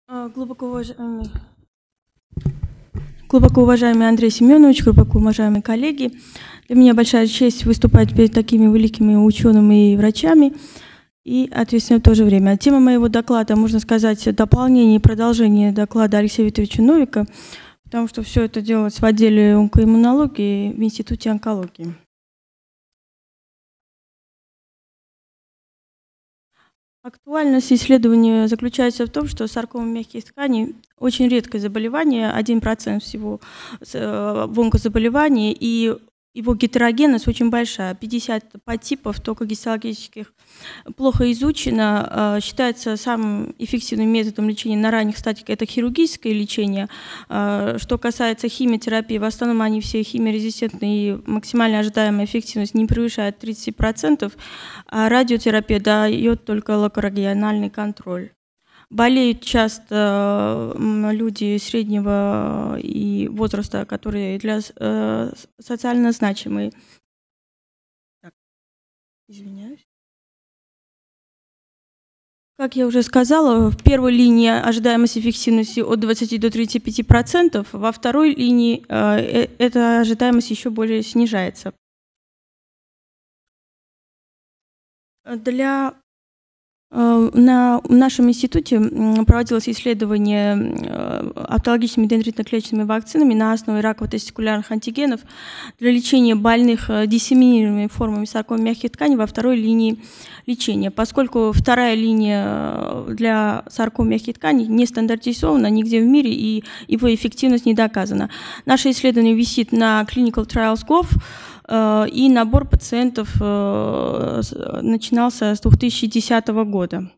Глубоко уважаемый Андрей Семенович, глубоко уважаемые коллеги, для меня большая честь выступать перед такими великими учеными и врачами, и ответственно в то же время. Тема моего доклада, можно сказать, дополнение и продолжение доклада Алексея Викторовича Новика, потому что все это делалось в отделе онкоиммунологии в Институте онкологии. Актуальность исследования заключается в том, что саркома мягких тканей очень редкое заболевание, 1% всего в онкозаболевании, и его гетерогенность очень большая, 50 подтипов, только гистологических, плохо изучено. Считается самым эффективным методом лечения на ранних стадиях это хирургическое лечение. Что касается химиотерапии, в основном они все химиорезистентные, и максимально ожидаемая эффективность не превышает 30%, а радиотерапия дает только локорегиональный контроль. Болеют часто люди среднего и возраста, которые для социально значимые. Так, извиняюсь. Как я уже сказала, в первой линии ожидаемость эффективности от 20 до 35%, во второй линии эта ожидаемость еще более снижается. В нашем институте проводилось исследование автологическими дендритно-клеточными вакцинами на основе раково-тестикулярных антигенов для лечения больных диссеминированными формами саркомы мягких тканей во второй линии лечения. Поскольку вторая линия для саркомы мягких тканей не стандартизована нигде в мире и его эффективность не доказана. Наше исследование висит на clinicaltrials.gov, и набор пациентов начинался с 2010 года.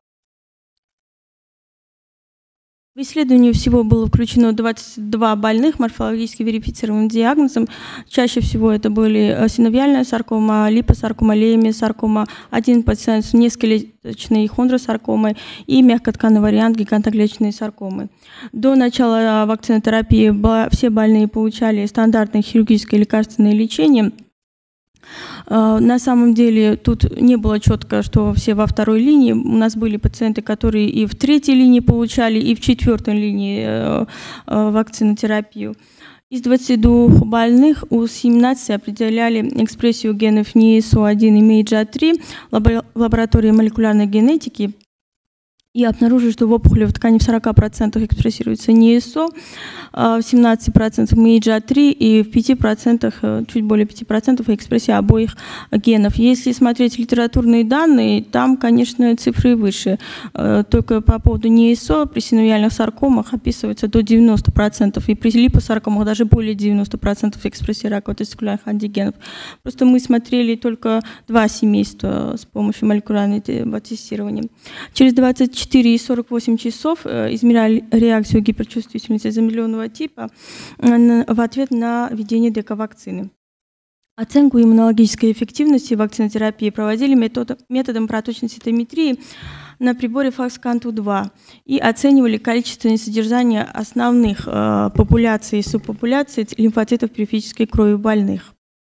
В исследование всего было включено 22 больных морфологически верифицированным диагнозом. Чаще всего это были синовиальная саркома, липосаркома, леймиосаркома, один пациент с внескелеточной хондросаркомой и мягкотканный вариант гигантоклеточной саркомы. До начала вакцинотерапии все больные получали стандартное хирургическое лекарственное лечение. На самом деле тут не было четко, что все во второй линии. У нас были пациенты, которые и в третьей линии получали, и в четвертой линии вакцинотерапию. Из 22 больных у 17 определяли экспрессию генов NESO1 и MAGE3 в лаборатории молекулярной генетики. И обнаружили, что в опухоли в ткани в 40% экспрессируется NESO, в 17% MAGE3 и в 5%, чуть более 5% экспрессия обоих генов. Если смотреть литературные данные, там, конечно, цифры выше. Только по поводу NESO при синовиальных саркомах описывается до 90%, и при липосаркомах даже более 90% экспрессии раково-тестикулярных антигенов. Просто мы смотрели только 2 семейства с помощью молекулярного тестирования. Через 24 и 48 часов измеряли реакцию гиперчувствительности замедленного типа в ответ на введение ДК-вакцины. Оценку иммунологической эффективности вакцинотерапии проводили методом проточной цитометрии на приборе FACSCAN-2 и оценивали количественное содержание основных популяций и субпопуляций лимфоцитов периферической крови больных.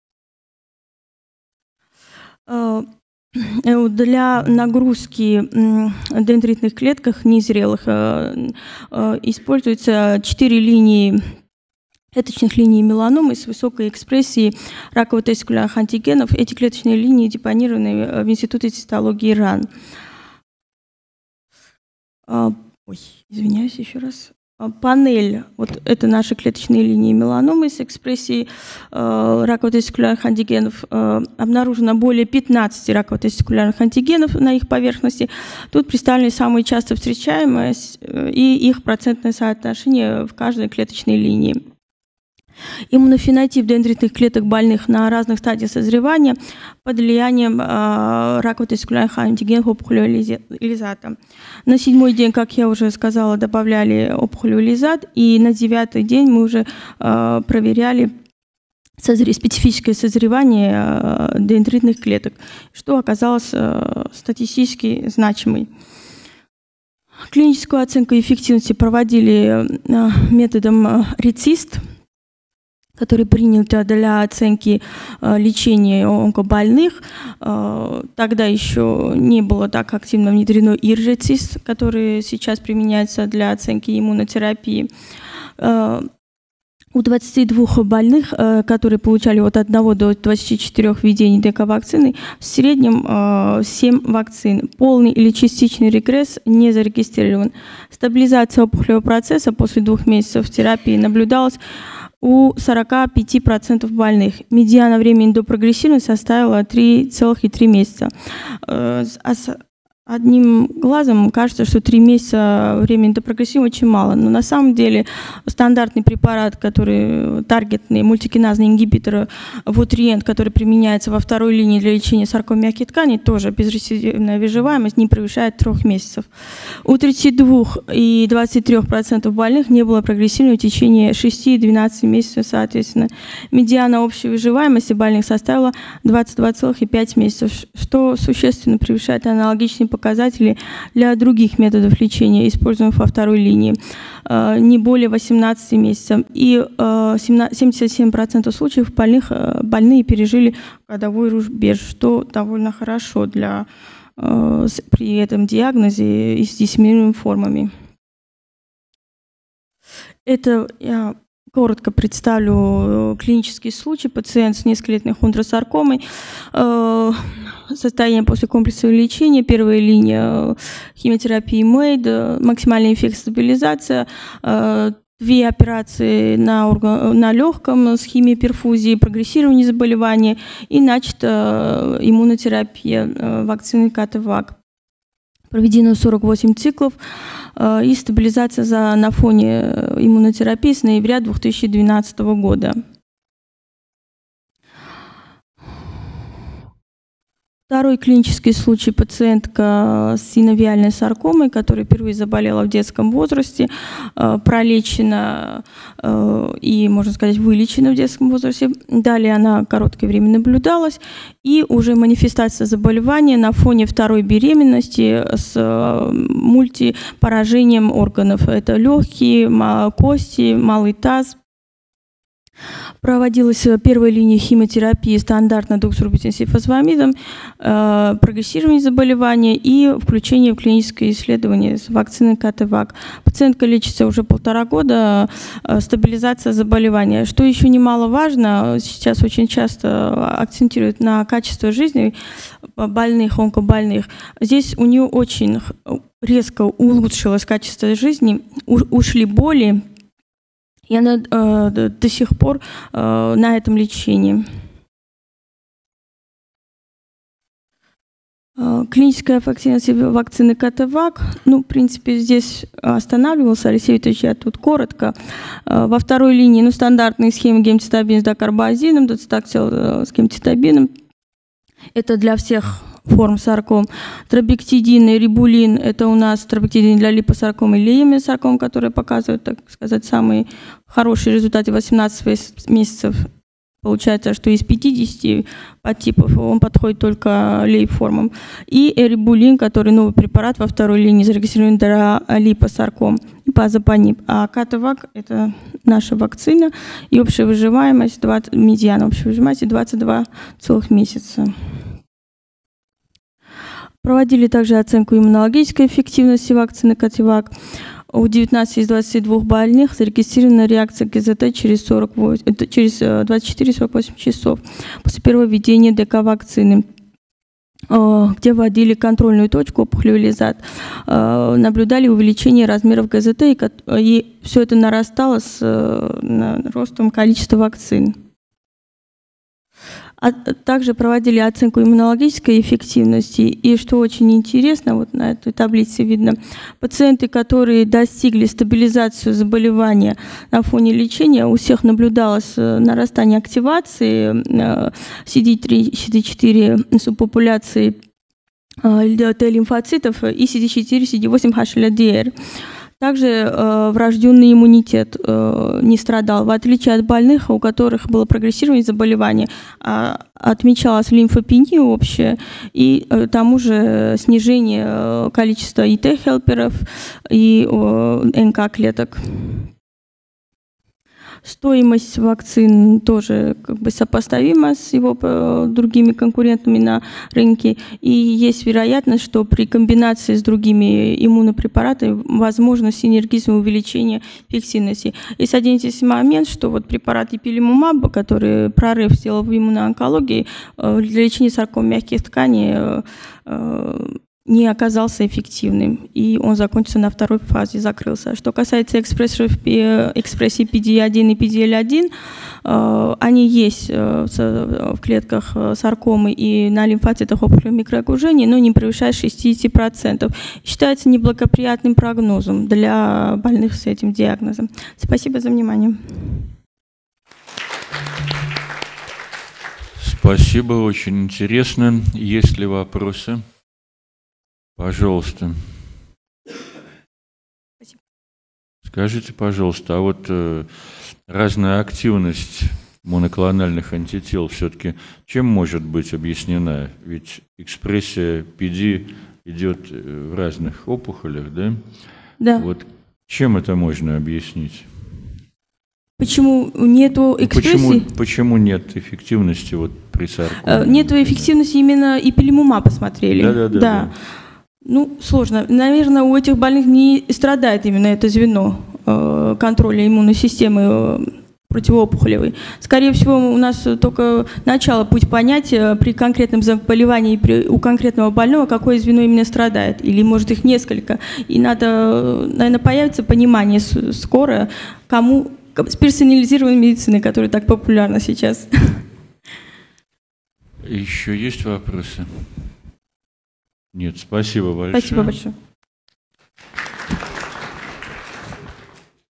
Для нагрузки дендритных клеток незрелых используются 4 линии клеточных линий меланомы с высокой экспрессией раково-тестикулярных антигенов. Эти клеточные линии депонированы в Институте цитологии РАН. Извиняюсь еще раз. Панель, вот это наши клеточные линии меланомы с экспрессией раково-тестикулярных антигенов. Обнаружено более 15 раково-тестикулярных антигенов на их поверхности. Тут представлены самые часто встречаемые и их процентное соотношение в каждой клеточной линии. Иммунофенотип дендритных клеток больных на разных стадиях созревания под влиянием раково-тестикулярных антигенов опухолевого На 7-й день, как я уже сказала, добавляли опухолевый лизат, и на 9-й день мы уже проверяли специфическое созревание дендритных клеток, что оказалось статистически значимой. Клиническую оценку эффективности проводили методом RECIST. который принят для оценки лечения онкобольных. Тогда еще не было так активно внедрено ИРЖ-ЦИС, который сейчас применяется для оценки иммунотерапии. У 22 больных, которые получали от 1 до 24 введений ДК-вакцины, в среднем 7 вакцин. Полный или частичный регресс не зарегистрирован. Стабилизация опухолевого процесса после 2 месяцев терапии наблюдалась у 45% больных. Медиана времени до прогрессирования составила 3,3 месяца. Одним глазом кажется, что 3 месяца времени до прогрессирования очень мало, но на самом деле стандартный препарат, который таргетный мультикиназный ингибитор Votrient, который применяется во второй линии для лечения саркомы мягких тканей, тоже безрецидивная выживаемость не превышает 3 месяцев. У 32 и 23% больных не было прогрессирования в течение 6 и 12 месяцев соответственно. Медиана общей выживаемости больных составила 22,5 месяцев, что существенно превышает аналогичные показатели для других методов лечения, используемых во второй линии, не более 18 месяцев. И 77% случаев больные пережили годовой рубеж, что довольно хорошо для, при этом диагнозе и с диссеминируемыми формами. Это я коротко представлю клинический случай. Пациент с нескелетной хондросаркомой, состояние после комплексного лечения, первая линия химиотерапии МЭЙД, максимальный эффект стабилизация, 2 операции на легком с химиоперфузией, прогрессирование заболевания и начата иммунотерапия вакцины КТВАК. Проведено 48 циклов и стабилизация на фоне иммунотерапии с ноября 2012 года. Второй клинический случай — пациентка с синовиальной саркомой, которая впервые заболела в детском возрасте, пролечена и, можно сказать, вылечена в детском возрасте. Далее она короткое время наблюдалась, и уже манифестация заболевания на фоне второй беременности с мультипоражением органов. Это легкие, кости, малый таз. Проводилась первая линия химиотерапии стандартно доксорубицин-сульфазамидом, прогрессирование заболевания и включение в клиническое исследование с вакциной КТВАК. Пациентка лечится уже 1,5 года, стабилизация заболевания. Что еще немаловажно, сейчас очень часто акцентируют на качество жизни больных, онкобольных. Здесь у нее очень резко улучшилось качество жизни, ушли боли, и она до сих пор на этом лечении. Клиническая эффективность вакцины КТВАК, в принципе, здесь останавливался Алексей Викторович, я тут коротко. Во второй линии, стандартные схемы гемцитабин с докарбазином, доцитаксил с гемцитабином. Это для всех форм сарком. Тробектидин и рибулин — это у нас тробектидин для липосарком и лейемиосарком, которые показывают, так сказать, самые хорошие результаты 18 месяцев. Получается, что из 50 подтипов он подходит только лейформам. И эрибулин, который новый препарат во второй линии, зарегистрирован для липосарком и пазопанип. А КТВАК — это наша вакцина, и общая выживаемость, медиана общей выживаемости 22 целых месяца. Проводили также оценку иммунологической эффективности вакцины КТВАК. У 19 из 22 больных зарегистрирована реакция ГЗТ через 24-48 часов после первого введения ДК-вакцины, где вводили контрольную точку опухолевизат, наблюдали увеличение размеров ГЗТ, и все это нарастало с ростом количества вакцин. Также проводили оценку иммунологической эффективности. И что очень интересно, вот на этой таблице видно, пациенты, которые достигли стабилизацию заболевания на фоне лечения, у всех наблюдалось нарастание активации CD3, CD4 субпопуляции Т-лимфоцитов и CD4, CD8 HLA-DR. Также врожденный иммунитет не страдал, в отличие от больных, у которых было прогрессирование заболевания, отмечалась лимфопения общая и к тому же снижение количества и Т-хелперов, и НК-клеток. Стоимость вакцин тоже как бы сопоставима с его другими конкурентами на рынке. И есть вероятность, что при комбинации с другими иммунопрепаратами возможно синергизм и увеличение эффективности. Есть один интересный момент, что вот препарат Ipilimumab, который прорыв сделал в иммуноонкологии, для лечения сарком мягких тканей не оказался эффективным, и он закончился на второй фазе, закрылся. Что касается экспрессии PD-1 и PDL-1, они есть в клетках саркомы и на лимфоцитах опухолевых микроокружений, но не превышает 60%. Считается неблагоприятным прогнозом для больных с этим диагнозом. Спасибо за внимание. Спасибо, очень интересно. Есть ли вопросы? Пожалуйста. Спасибо. Скажите, пожалуйста, а вот разная активность моноклональных антител все-таки чем может быть объяснена? Ведь экспрессия PD идет в разных опухолях, да? Да. Вот чем это можно объяснить? Почему нету экспрессии? Почему нет эффективности вот при саркоме? Нету эффективности именно Ipilimumab посмотрели. Да. Ну, сложно. Наверное, у этих больных не страдает именно это звено контроля иммунной системы противоопухолевой. Скорее всего, у нас только начало путь понятия при конкретном заболевании у конкретного больного, какое звено именно страдает. Или, может, их несколько. И надо, наверное, появится понимание скоро, кому с персонализированной медициной, которая так популярна сейчас. Еще есть вопросы? Нет, спасибо большое. Спасибо большое.